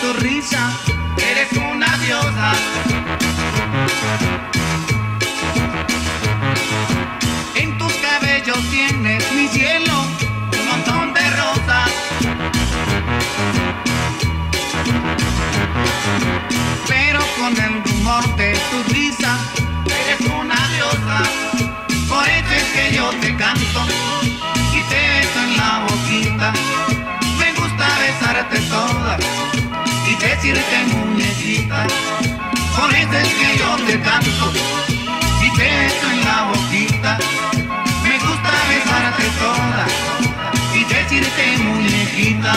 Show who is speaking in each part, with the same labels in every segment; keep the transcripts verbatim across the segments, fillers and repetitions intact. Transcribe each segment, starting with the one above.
Speaker 1: tu risa, eres una diosa. En tus cabellos tienes, mi cielo, un montón de rosas. Pero con el rumor de tu risa, eres una diosa. Por eso es que yo te canto y te beso en la boquita. Me gusta besarte toda y decirte muñequita. Por eso es que yo te canto y te beso en la boquita. Me gusta besarte toda y decirte muñequita.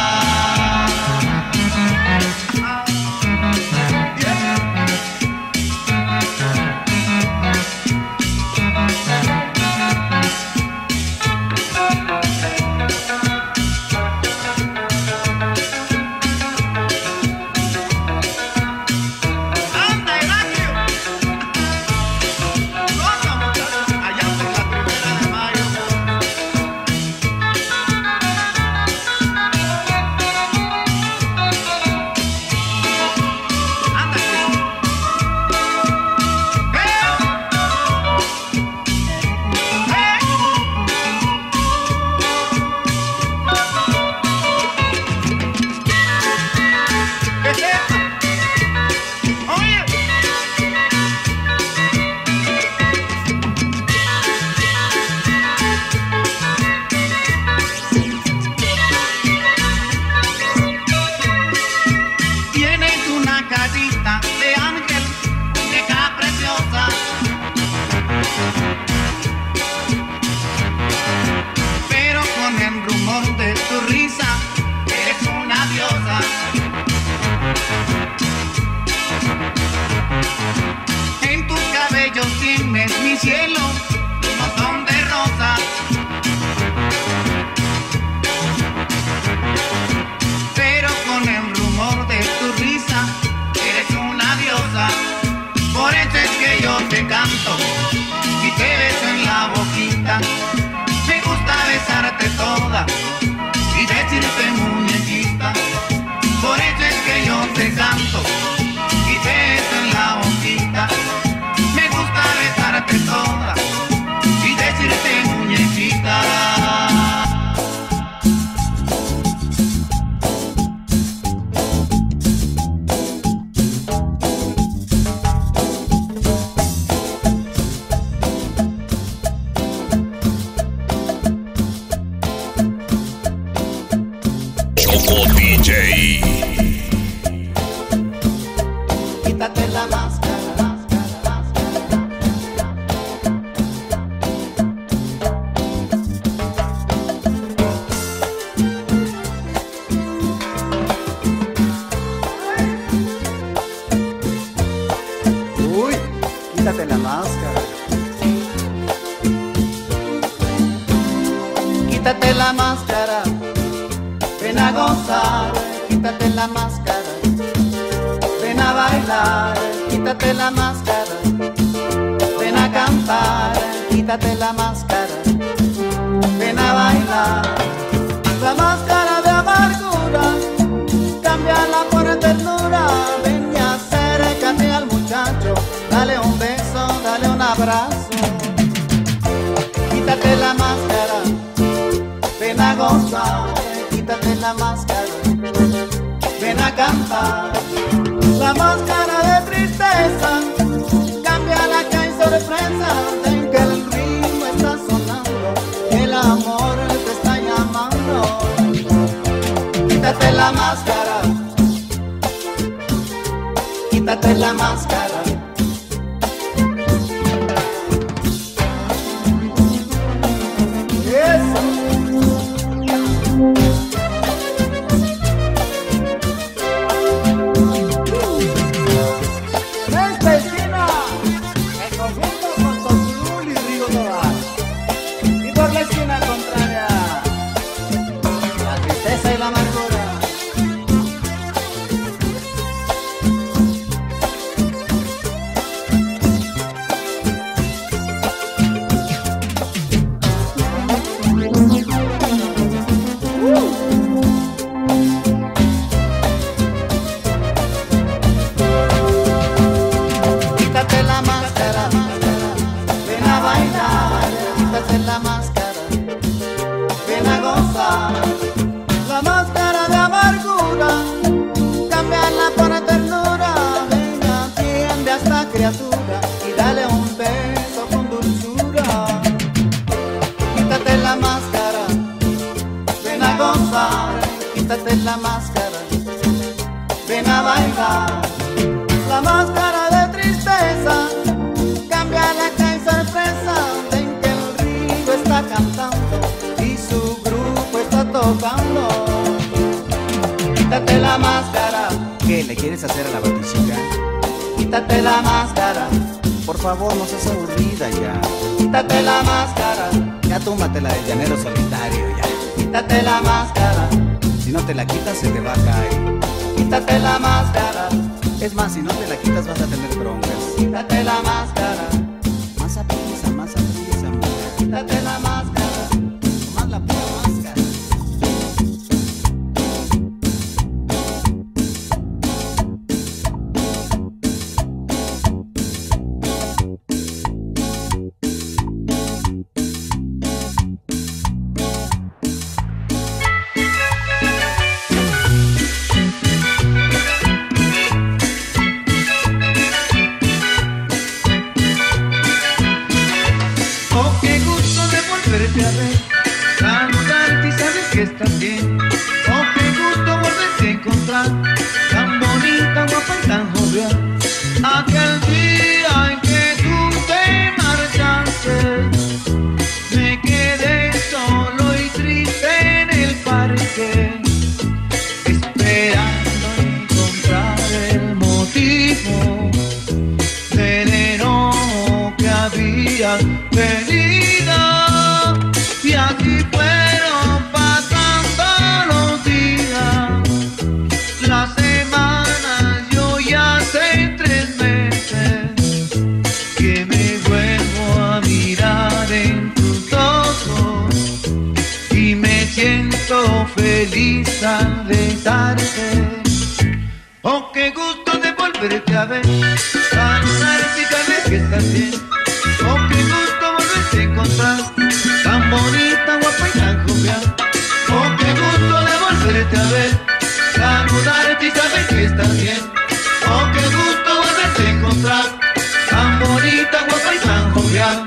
Speaker 1: Mi cielo, un montón de rosas. Pero con el rumor de tu risa, eres una diosa. Por eso es que yo te canto y te beso en la boquita. Me gusta besarte toda y decirte muñequita. Por eso es que yo te canto y te beso en la boquita. Me gusta besarte toda y decirte muñequita.
Speaker 2: Choco D J.
Speaker 1: Quítate la máscara. Uy, quítate la máscara. Quítate la máscara. Ven a gozar, quítate la máscara. Ven a bailar, quítate la máscara. Ven a cantar, quítate la máscara. Ven a bailar. La máscara de amargura, cámbiala por ternura. Ven y acércate al muchacho, dale un beso, dale un abrazo. Quítate la máscara, ven a gozar. Quítate la máscara, ven a cantar. La máscara de tristeza, cámbiala que hay sorpresa. Ven que el ritmo está sonando, el amor te está llamando. Quítate la máscara, quítate la máscara. Eso. quítate la máscara, ven a bailar. La máscara de tristeza, cámbiala que hay sorpresa, ven que el río está cantando y su grupo está tocando. Quítate la máscara. ¿Qué le quieres hacer a la batichica? Quítate la máscara, por favor no seas aburrida ya. Quítate la máscara, ya túmatela de llanero solitario ya. Quítate la máscara, si no te la quitas se te va a caer. Quítate la máscara, es más, si no te la quitas vas a tener broncas. Quítate la máscara, más a prisa, más a prisa, mujer. Quítate la máscara, más la pura máscara. A ver, saludarte y saber que estás bien. Oh, qué gusto volverte a encontrar, tan bonita, guapa y tan jovial. Aquel día en que tú te marchaste, me quedé solo y triste en el parque, esperando encontrar el motivo del enojo que había tenido. Y así fueron pasando los días, las semanas, yo ya hace tres meses que me vuelvo a mirar en tus ojos y me siento feliz al besarte. Oh, qué gusto de volverte a ver, saludarte y saber que estás bien. Oh, qué gusto volverte a encontrar, tan bonita, guapa y tan jovial. Oh, qué gusto de volverte a ver, saludarte y saber que estás bien. Oh, qué gusto volverte a encontrar, tan bonita, guapa y tan jovial.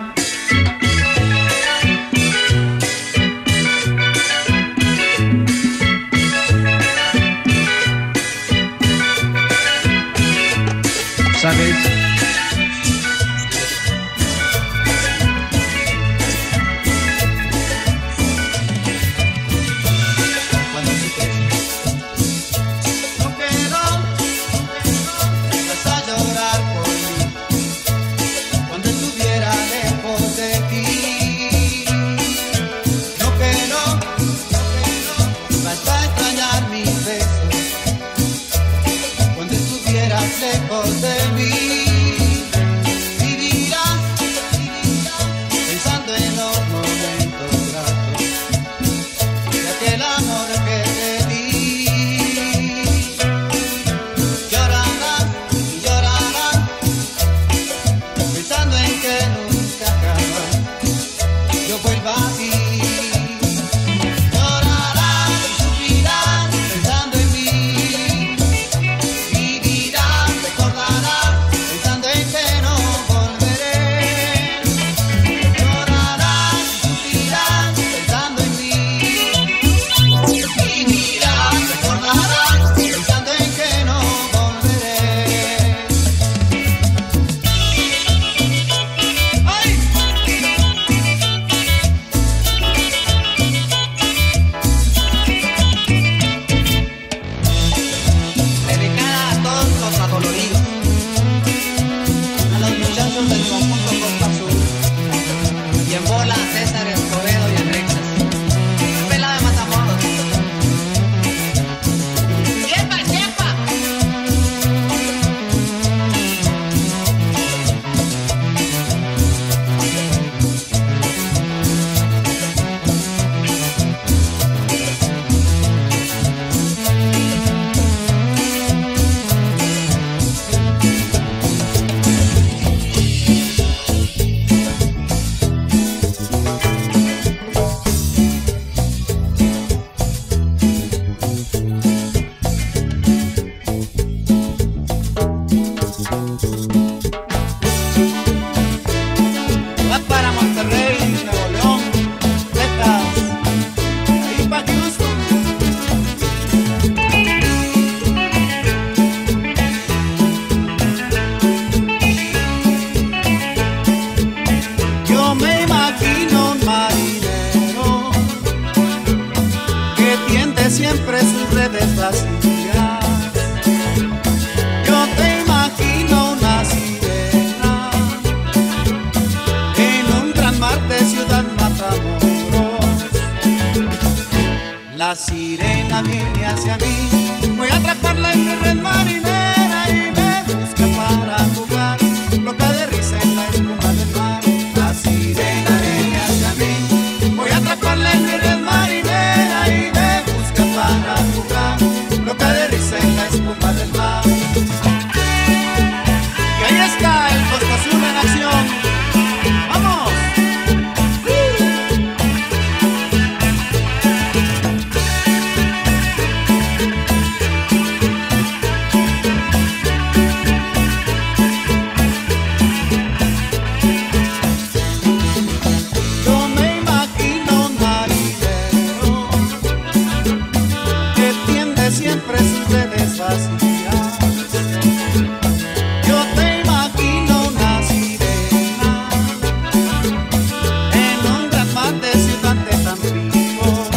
Speaker 1: ¿Sabes? Lejos de mí, vivirás, pensando en los momentos gratos de aquel amor que te di. Llorarás y llorarás, pensando en que nunca jamás yo vuelva a ti. sus redes vacías. Yo te imagino una sirena en un gran mar de Ciudad Matamoros. La sirena viene hacia mí, voy a atraparla en mi red marinera y me busca para jugar, loca de risa en la espuma del mar. La sirena viene hacia mí, voy a atraparla en mi red marinera y me busca para jugar, loca de risa en la espuma del mar. Y ahí está el Costa Azul en acción. ¡Vamos! Yo me imagino un marinero que tiende siempre sus redes vacías. Yo te imagino una sirena en un gran mar de Ciudad de Tampico.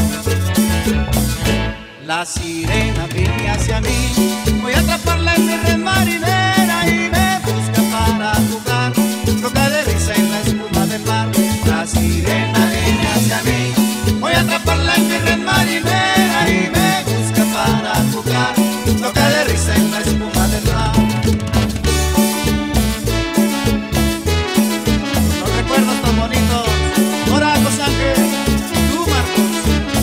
Speaker 1: La sirena viene hacia mí, voy a atraparla en mi red marinera y me busca para jugar, loca de risa en la espuma del mar. La sirena viene hacia mí, voy a atraparla en mi red marinera y me busca para jugar, loca de risa en la espuma del mar. Los recuerdos tan bonitos, ahora José Ángel, tú Marcos.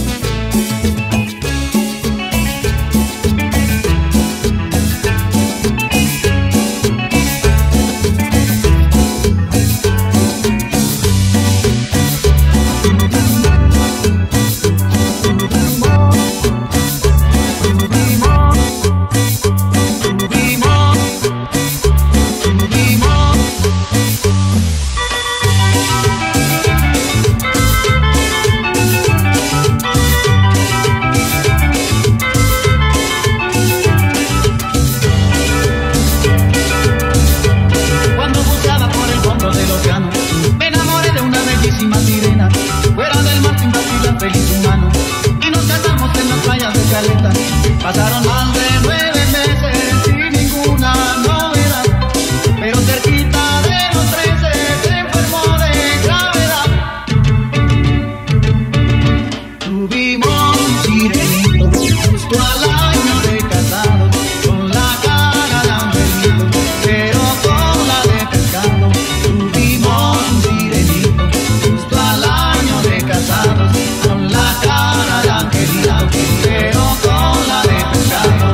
Speaker 1: Cuando buceaba por el fondo del océano, me enamoré de una bellísima sirena, fuera del mar sin vacilar, feliz humano, y nos casamos en las playas de Caleta. Pasaron más de nueve meses sin ninguna novedad, pero cerquita de los trece se enfermó de gravedad. Tuvimos un sirenito justo al año de casados, con la cara de angelito, pero con la de pescado. Tuvimos un sirenito justo al año de casados, con la cara de angelito, pero con la de pescado.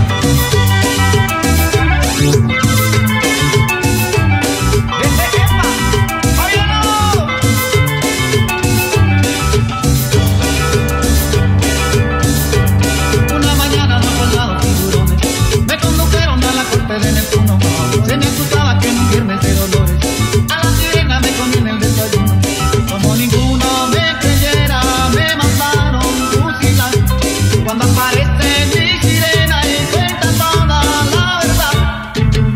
Speaker 1: Una mañana dos soldados tiburones me condujeron a la corte de Neptuno. Se me acusaba que en un viernes de dolores a la sirena me comí en el desayuno. Como ninguno me creyera, me mandaron fusilar. Cuando aparece mi sirena y cuenta toda la verdad.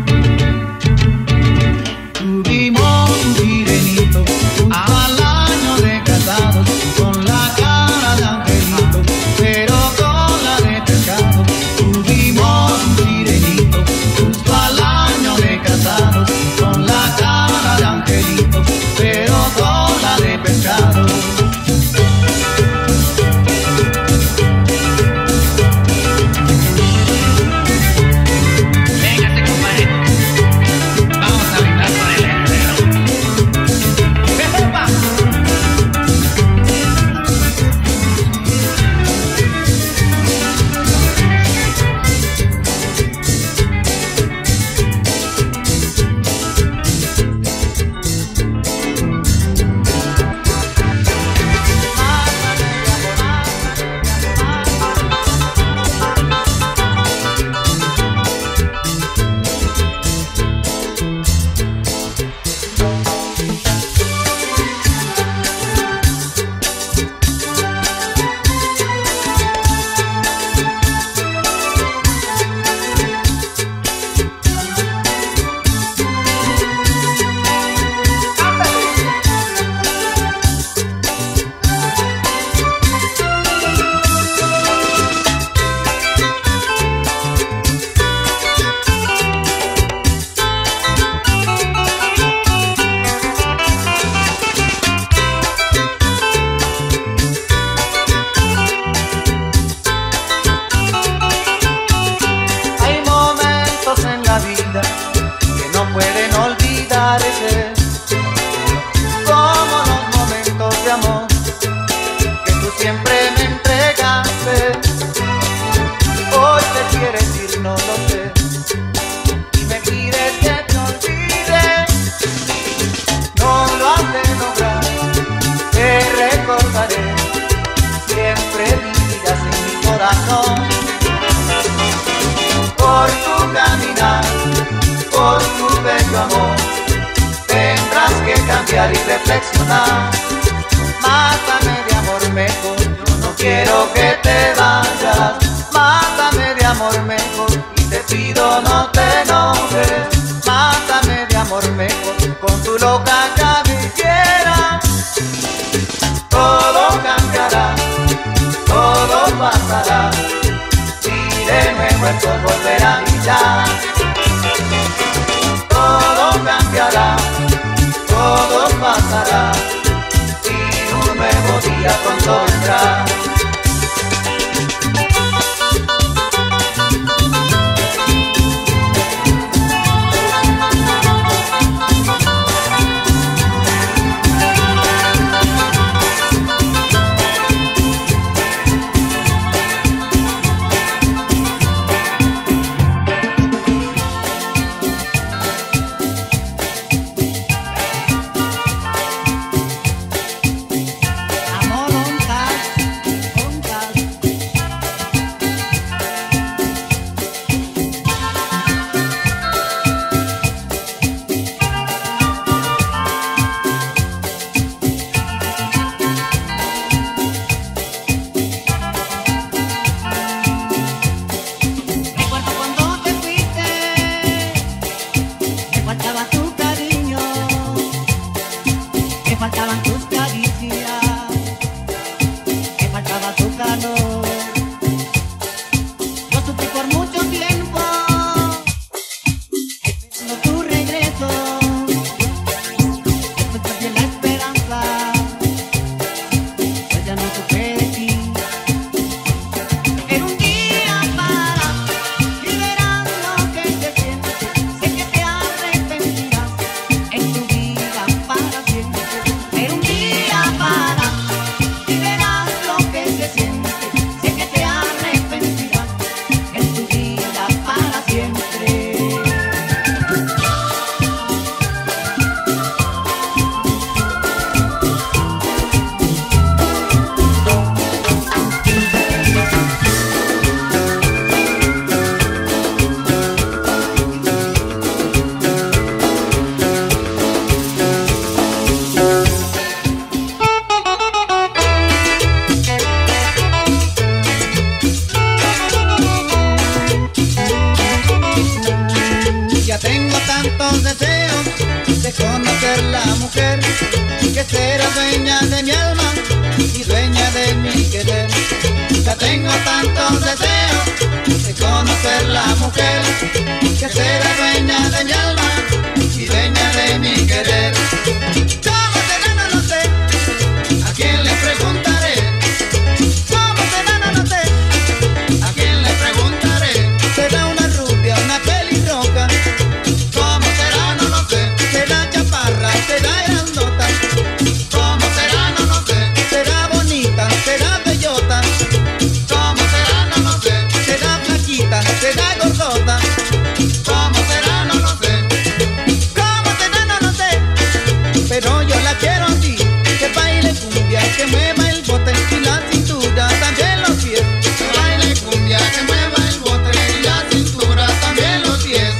Speaker 1: Tuvimos un sirenito al año de casados, con la cara de angelito, pero con la de pescado. Tuvimos un sirenito justo al año de casados, con la cara de angelito, pero con la de pescado. quieres ir, no lo sé. Y me pides que te olvide, no lo has de lograr. Te recordaré, siempre vivirás en mi corazón. Por tu caminar, por tu bello amor, tendrás que cambiar y reflexionar. Mátame de amor mejor, yo no quiero que te vayas. Mátame de amor mejor y te pido no te enojes. Mátame de amor mejor con tu loca cabellera. Todo cambiará, todo pasará, y de nuevo el sol volverá a brillar. Todo cambiará, todo pasará, y un nuevo día pronto vendrá.
Speaker 3: Faltaban tus caricias, me faltaba tu calor. Lo supe por mucho tiempo, esperando tu regreso. Después perdí la esperanza, pues ya no supe de ti. Pero un día para y verás lo que se siente. Sé que te arrepentirás en tu vida para siempre. Pero un día para y verás lo que se siente. Sé que te arrepentirás en tu vida para siempre.
Speaker 1: Ya tengo tantos deseos de conocer la mujer que será dueña de mi alma y dueña de mi querer. Ya tengo tantos deseos de conocer la mujer que será dueña de mi alma y dueña de mi querer. ¿Cómo será? No lo sé, ¿a quién le preguntaré? ¿Cómo será? No lo sé, ¿a quién le preguntaré? Será una rubia, una pelirroja. ¿Cómo será? No lo sé. Será chaparra, será grandota. ¿Cómo será? No lo sé. Será bonita, será bellota. ¿Cómo será? No lo sé. Será flaquita, será gordota. ¿Cómo será? No lo sé. ¿Cómo será? No lo sé. Pero yo la quiero así, que baile cumbia, que mueva el bote y la cintura, también los pies. Que baile cumbia, que mueva el bote y la cintura, también los pies.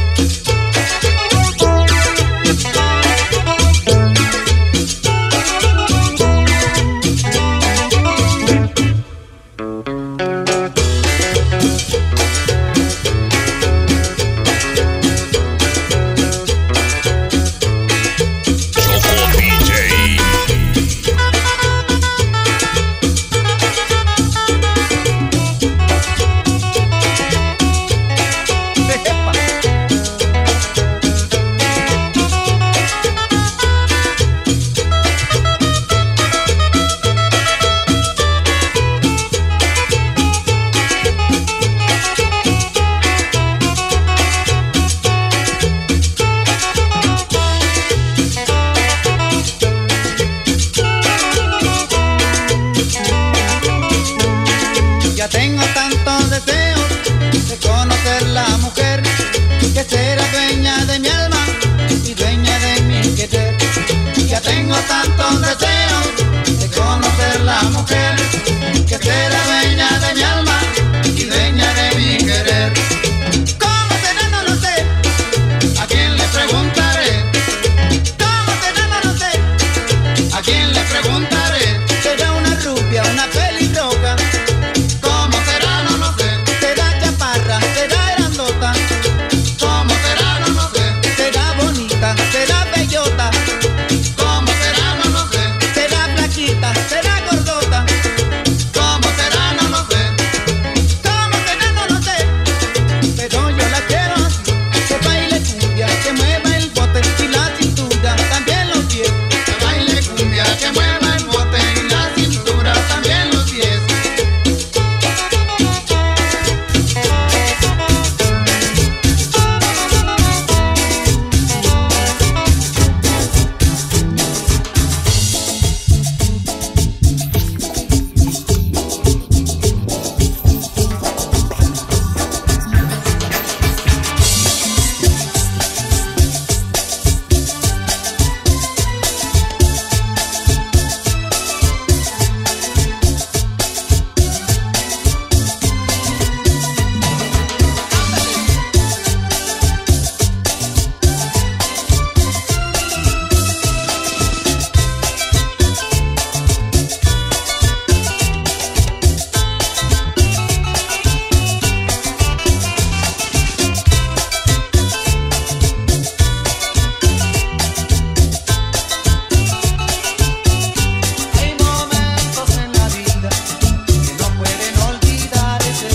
Speaker 2: Choco D J.
Speaker 1: Ya tengo tantos deseos de conocer la mujer que será dueña de mi alma y dueña de mi querer. Ya tengo tantos deseos de conocer la mujer que será dueña de mi alma y dueña de mi querer. ¿Cómo será? No lo sé. ¿A quién le preguntaré? ¿Cómo será? No lo sé. ¿A quién le preguntaré? ¿Será una rubia, una pelirroja? ¿Cómo será? No lo sé. ¿Será chaparra? ¿Será grandota? ¿Cómo será? No lo sé. ¿Será bonita? ¿Será bellota? ¿Cómo será? No lo sé. ¿Será flaquita? ¿Será gordota? ¿Cómo será? No lo sé. ¿Cómo será? No lo sé. Pero yo la quiero así, que baile cumbia, que mueva el bote y la cintura, también los pies. Que baile cumbia, que mueva el bote y la cintura, también los pies. Hay momentos en la vida que no pueden olvidarse,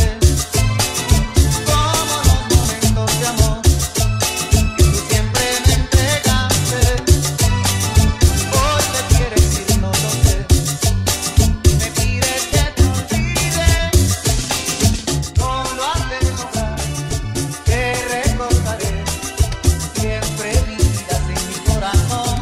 Speaker 1: como los momentos de amor que tú siempre me entregaste. Hoy te quieres ir, no lo sé, me pides que te olvide, no lo has de lograr, te recordaré siempre vivirás en mi corazón.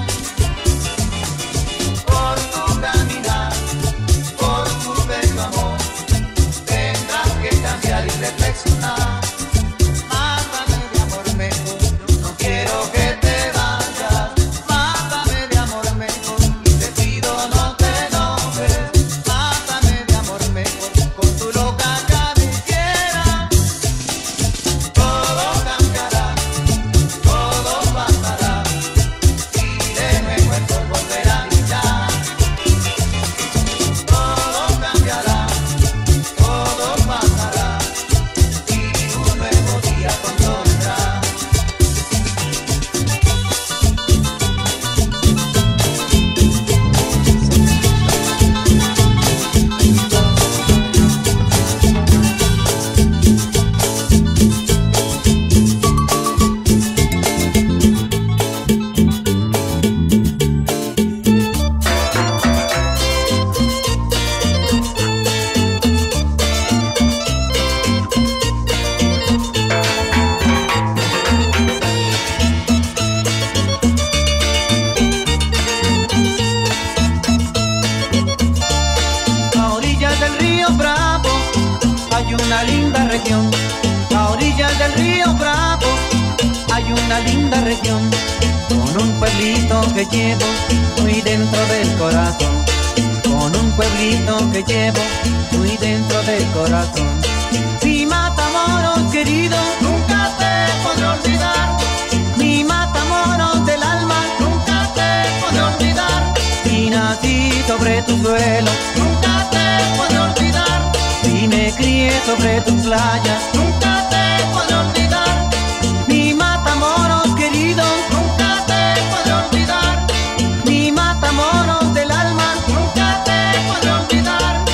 Speaker 1: Por tu caminar, por tu bello amor, tendrás que cambiar y reflexionar. Mátame de amor mejor, no quiero que te vayas. Mátame de amor mejor, y te pido no te enojes. Mátame de amor mejor, con tu loca cabellera. Todo cambiará, todo pasará, y de nuevo el sol volverá a brillar. Todo cambiará, todo pasará, y un nuevo día pondrá. A orillas del río Bravo hay una linda región. A orillas del río Bravo hay una linda región, con un pueblito que llevo muy dentro del corazón. Con un pueblito que llevo muy dentro del corazón. Mi Matamoros querido, nunca te podré olvidar. Mi Matamoros del alma, nunca te podré olvidar. Si nací sobre tu suelo, nunca te podré olvidar. Si me crié sobre tus playas, nunca te podré olvidar. Mi Matamoros querido, nunca te podré olvidar. Mi Matamoros del alma, nunca te podré olvidar.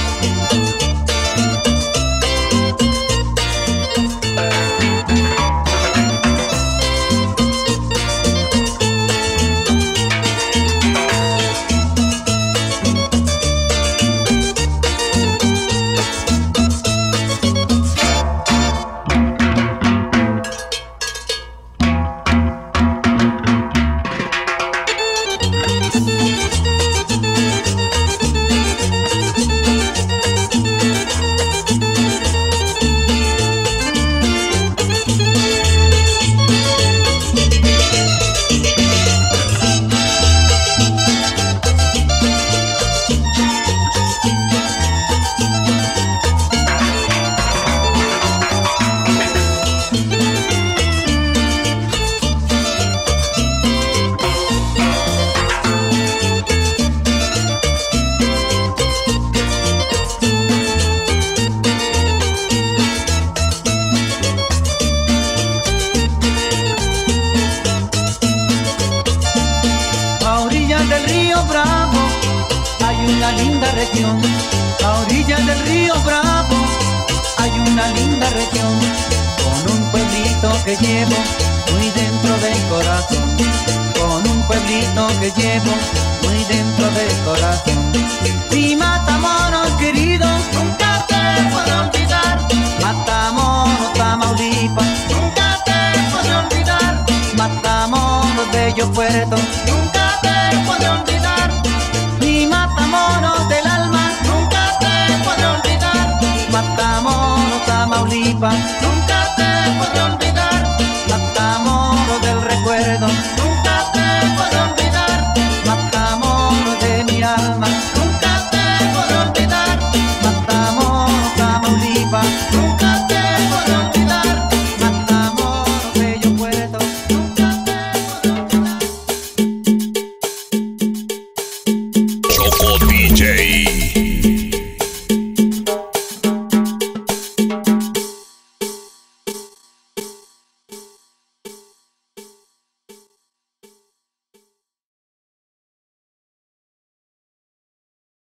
Speaker 3: linda región, a orillas del río Bravo, hay una linda región, con un pueblito que llevo muy dentro del corazón, con un pueblito que llevo muy dentro del corazón. Mi Matamoros querido, nunca te podré olvidar, Matamoros, Tamaulipas, nunca te podré olvidar, Matamoros, bello puerto, nunca te podré olvidar, mi Matamoros del alma, nunca te podré olvidar, Matamoros, Tamaulipas, nunca te podré olvidar.